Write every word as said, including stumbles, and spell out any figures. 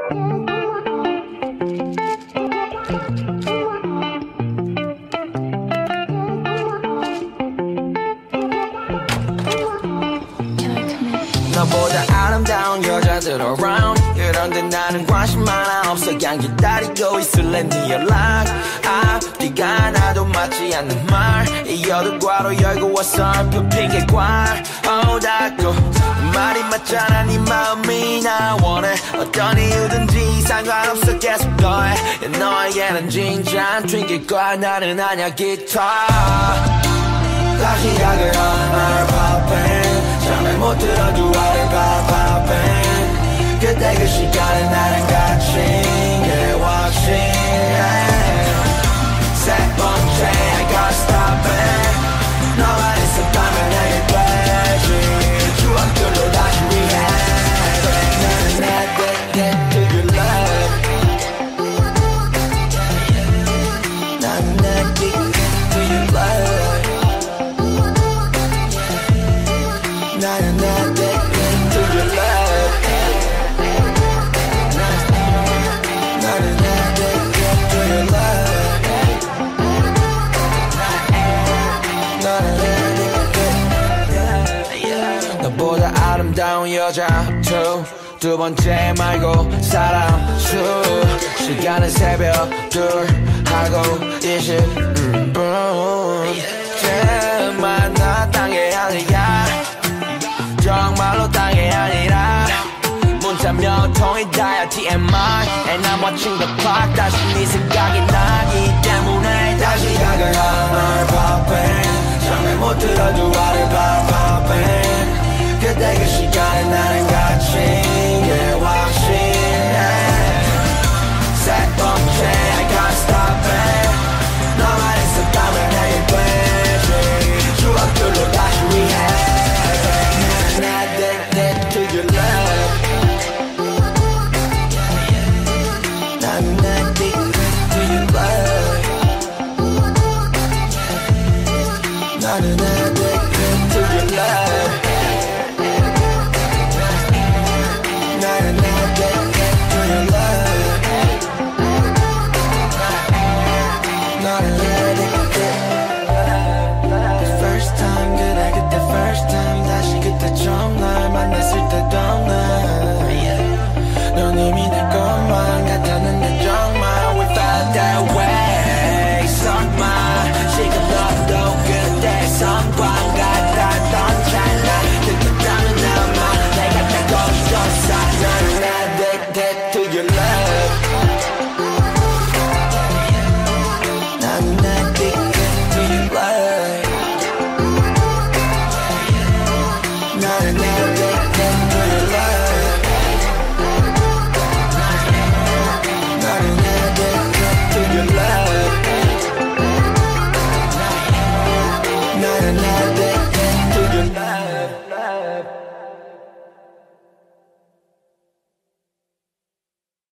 너보다 아름다운 여자들 around 그런데 나는 관심 하나 없어 그냥 기다리고 있을래 네 연락 앞뒤가 나도 맞지 않는 말 이어도 괄호 열고 왔어 그 핑계관 oh 닫고 말이 맞잖아 네 마음이 나 원해 어떤 이유든지 상관없어 계속 더해 너에게는 진짠 핑계과 나는 아냐 기타 다시 시작을 하는 날 popping 잠을 못 들어도 아래 봐 popping 그때 그 시간에 나는 같이 yeah watching 세 번째 I gotta stop it 너만 있었다면 내게 되지 추억들로 다시 rehab 나는 addicted to your love 나는 addicted to your love 나는 addicted to your love 나는 addicted to your love 나는 addicted 너보다 아름다운 여자 two 두 번째 말고 사람 수 시간은 새벽 둘 하고 이십 분 정말 나 땅에 아니야 정말로 땅이 아니라 문자 몇 통이 다야 티엠아이 And I'm watching the clock 다시 네 생각이 나기 때문에 다시 시작을 하는 popping 잠을 못 들어도 아래 봐 popping 그때 그 시간에